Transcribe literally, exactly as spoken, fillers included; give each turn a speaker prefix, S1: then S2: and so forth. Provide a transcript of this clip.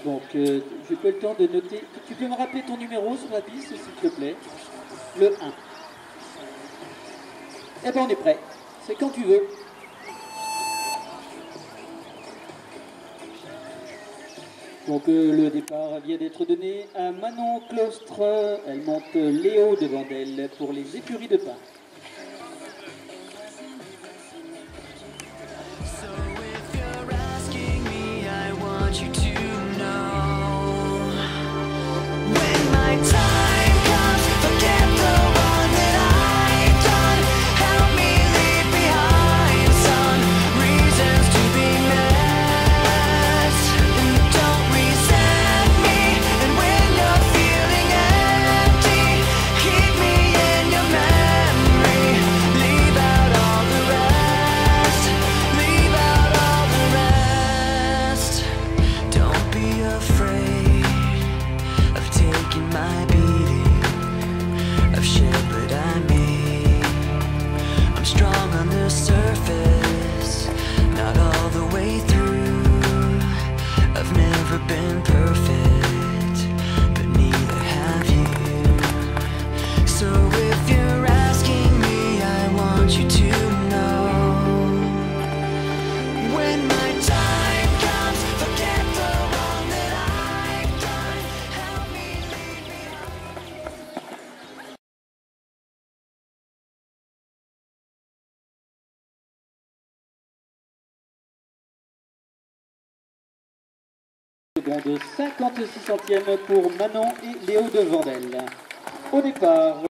S1: Donc, euh, j'ai pas le temps de noter. Tu peux me rappeler ton numéro sur la piste, s'il te plaît? Le un. Eh ben, on est prêt. C'est quand tu veux. Donc, euh, le départ vient d'être donné à Manon Claustre. Elle monte Léo devant elle pour les écuries de Pin.
S2: Been perfect, but neither have you. So if you're asking me, I want you to know, when my time comes, forget the wrong that I've done. Help me leave
S1: Seconde cinquante-six centièmes pour Manon et Léo de Vandel. Au départ.